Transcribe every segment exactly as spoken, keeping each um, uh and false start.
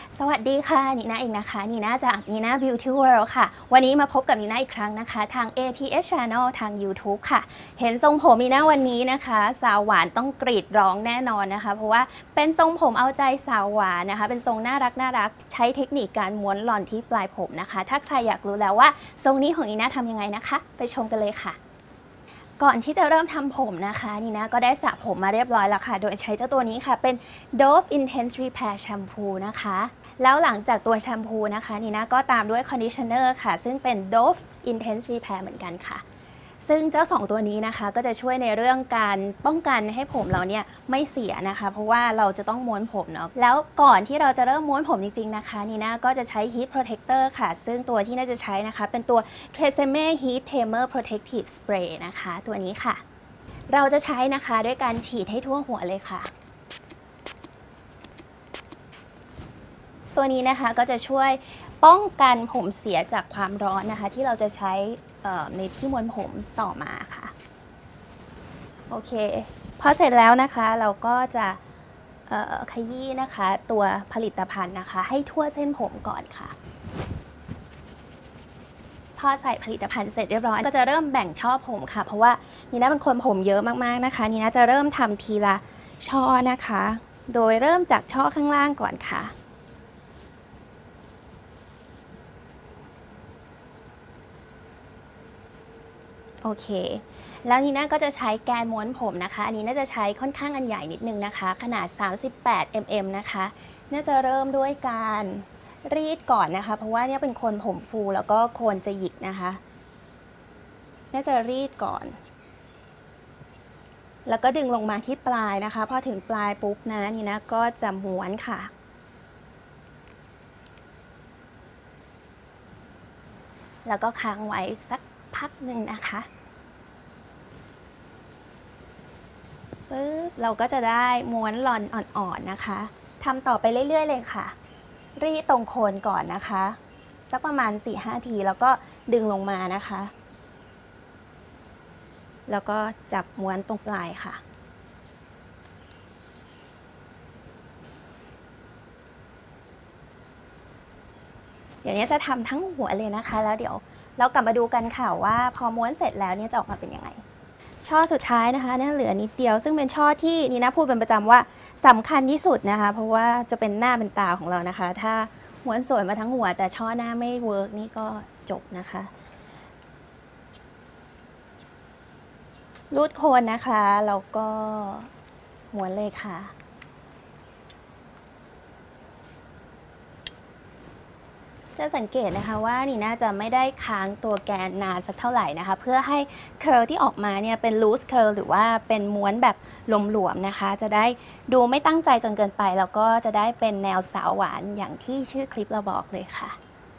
สวัสดีค่ะนีน่าเองนะคะนีน่าจากนีน่า Beauty World ค่ะวันนี้มาพบกับนีน่าอีกครั้งนะคะทาง เอ ที เอส Channel ทาง YouTube ค่ะเห็นทรงผมนีน่าวันนี้นะคะสาวหวานต้องกรีดร้องแน่นอนนะคะเพราะว่าเป็นทรงผมเอาใจสาวหวานนะคะเป็นทรงน่ารักน่ารักใช้เทคนิคการม้วนหล่อนที่ปลายผมนะคะถ้าใครอยากรู้แล้วว่าทรงนี้ของนีน่าทำยังไงนะคะไปชมกันเลยค่ะก่อนที่จะเริ่มทำผมนะคะนีน่าก็ได้สระผมมาเรียบร้อยแล้วค่ะโดยใช้เจ้าตัวนี้ค่ะเป็น Dove Intense Repair Shampoo นะคะแล้วหลังจากตัวแชมพูนะคะนีน่าก็ตามด้วยคอนดิชเนอร์ค่ะซึ่งเป็น Dove Intense Repair เหมือนกันค่ะซึ่งเจ้าสองตัวนี้นะคะก็จะช่วยในเรื่องการป้องกันให้ผมเราเนี่ยไม่เสียนะคะเพราะว่าเราจะต้องม้วนผมเนาะแล้วก่อนที่เราจะเริ่มม้วนผมจริงๆนะคะนีน่าก็จะใช้ Heat Protector ค่ะซึ่งตัวที่น่าจะใช้นะคะเป็นตัว Tresemme Heat Tamer Protective Spray นะคะตัวนี้ค่ะเราจะใช้นะคะด้วยการฉีดให้ทั่วหัวเลยค่ะตัวนี้นะคะก็จะช่วยป้องกันผมเสียจากความร้อนนะคะที่เราจะใช้ในที่ม้วนผมต่อมาค่ะโอเคพอเสร็จแล้วนะคะเราก็จะขยี้นะคะตัวผลิตภัณฑ์นะคะให้ทั่วเส้นผมก่อนค่ะพอใส่ผลิตภัณฑ์เสร็จเรียบร้อยก็จะเริ่มแบ่งช่อผมค่ะเพราะว่านี่นะเป็นคนผมเยอะมากๆนะคะนี่นะจะเริ่มทำทีละช่อนะคะโดยเริ่มจากช่อข้างล่างก่อนค่ะโอเคแล้วนีน่าก็จะใช้แกนม้วนผมนะคะอันนี้น่าจะใช้ค่อนข้างอันใหญ่นิดนึงนะคะขนาดสามสิบแปดมิลลิเมตรนะคะน่าจะเริ่มด้วยการรีดก่อนนะคะเพราะว่าเนี่ยเป็นคนผมฟูแล้วก็โคนจะหยิกนะคะน่าจะรีดก่อนแล้วก็ดึงลงมาที่ปลายนะคะพอถึงปลายปุ๊บนะนี่นะก็จะม้วนค่ะแล้วก็ค้างไว้สักพักหนึ่งนะคะปึ๊บเราก็จะได้ม้วนลอนอ่อนๆนะคะทำต่อไปเรื่อยๆเลยค่ะรีดตรงโคนก่อนนะคะสักประมาณ สี่ถึงห้า ทีแล้วก็ดึงลงมานะคะแล้วก็จับม้วนตรงปลายค่ะเดี๋ยวนี้จะทำทั้งหัวเลยนะคะแล้วเดี๋ยวเรากลับมาดูกันค่ะว่าพอม้วนเสร็จแล้วเนี่ยจะออกมาเป็นยังไงช่อสุดท้ายนะคะเนี่ยเหลือนิดเดียวซึ่งเป็นช่อที่นี่นะพูดเป็นประจำว่าสำคัญที่สุดนะคะเพราะว่าจะเป็นหน้าเป็นตาของเรานะคะถ้าม้วนสวยมาทั้งหัวแต่ช่อหน้าไม่เวิร์กนี่ก็จบนะคะรูดโคนนะคะแล้วก็ม้วนเลยค่ะจะสังเกตนะคะว่านี่น่าจะไม่ได้ค้างตัวแกนนานสักเท่าไหร่นะคะเพื่อให้เคิร์ลที่ออกมาเนี่ยเป็น loose curl หรือว่าเป็นม้วนแบบหลวมๆนะคะจะได้ดูไม่ตั้งใจจนเกินไปแล้วก็จะได้เป็นแนวสาวหวานอย่างที่ชื่อคลิปเราบอกเลยค่ะ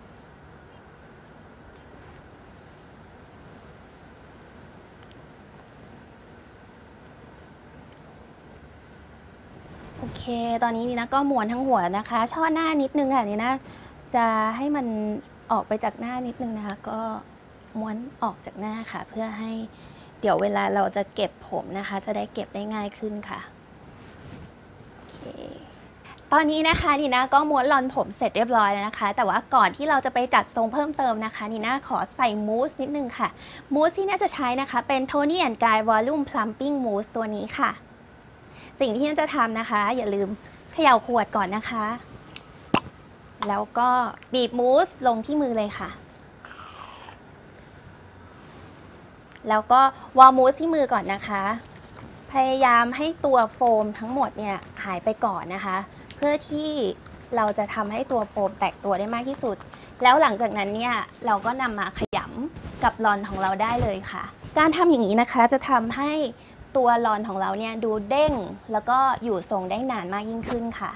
โอเคตอนนี้นี่นะก็ม้วนทั้งหัวนะคะช่อหน้านิดนึงค่ะนี่นะจะให้มันออกไปจากหน้านิดนึงนะคะก็ม้วนออกจากหน้าค่ะเพื่อให้เดี๋ยวเวลาเราจะเก็บผมนะคะจะได้เก็บได้ง่ายขึ้นค่ะโอเคตอนนี้นะคะนีน่าก็ม้วนลอนผมเสร็จเรียบร้อยแล้วนะคะแต่ว่าก่อนที่เราจะไปจัดทรงเพิ่มเติมนะคะนีน่าขอใส่มูสนิดนึงค่ะมูสที่น่าจะใช้นะคะเป็น Toni and Guy Volume Plumping Mousse ตัวนี้ค่ะสิ่งที่น่าจะทำนะคะอย่าลืมเขย่าขวดก่อนนะคะแล้วก็บีบมูสลงที่มือเลยค่ะแล้วก็วอลมูสที่มือก่อนนะคะพยายามให้ตัวโฟมทั้งหมดเนี่ยหายไปก่อนนะคะเพื่อที่เราจะทำให้ตัวโฟมแตกตัวได้มากที่สุดแล้วหลังจากนั้นเนี่ยเราก็นำมาขยำกับลอนของเราได้เลยค่ะการทำอย่างนี้นะคะจะทำให้ตัวลอนของเราเนี่ยดูเด้งแล้วก็อยู่ทรงได้นานมากยิ่งขึ้นค่ะ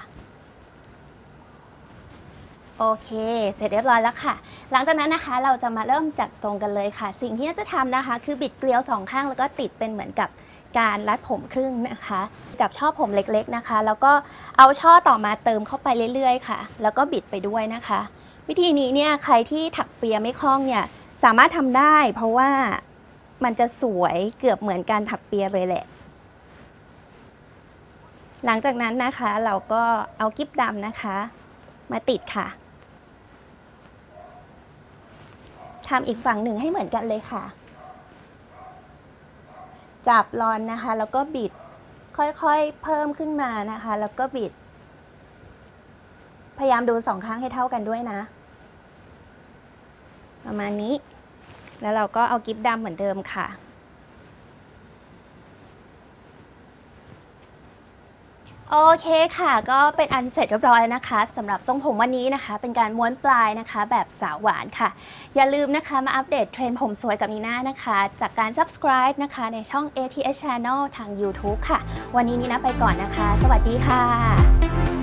โอเคเสร็จเรียบร้อยแล้วค่ะหลังจากนั้นนะคะเราจะมาเริ่มจัดทรงกันเลยค่ะสิ่งที่จะทำนะคะคือบิดเกลียวสองข้างแล้วก็ติดเป็นเหมือนกับการรัดผมครึ่งนะคะจับช่อผมเล็กๆนะคะแล้วก็เอาช่อต่อมาเติมเข้าไปเรื่อยๆค่ะแล้วก็บิดไปด้วยนะคะวิธีนี้เนี่ยใครที่ถักเปียไม่คล่องเนี่ยสามารถทำได้เพราะว่ามันจะสวยเกือบเหมือนการถักเปียเลยแหละหลังจากนั้นนะคะเราก็เอากิ๊บดำนะคะมาติดค่ะทำอีกฝั่งหนึ่งให้เหมือนกันเลยค่ะจับลอนนะคะแล้วก็บิดค่อยๆเพิ่มขึ้นมานะคะแล้วก็บิดพยายามดูสองข้างให้เท่ากันด้วยนะประมาณนี้แล้วเราก็เอากิ๊บดำเหมือนเดิมค่ะโอเคค่ะก็เป็นอันเสร็จเรียบร้อยนะคะสำหรับทรงผมวันนี้นะคะเป็นการม้วนปลายนะคะแบบสาวหวานค่ะอย่าลืมนะคะมาอัปเดตเทรนด์ผมสวยกับนีน่านะคะจากการ subscribe นะคะในช่อง เอ ที เอส Channel ทาง YouTube ค่ะวันนี้นีน่าไปก่อนนะคะสวัสดีค่ะ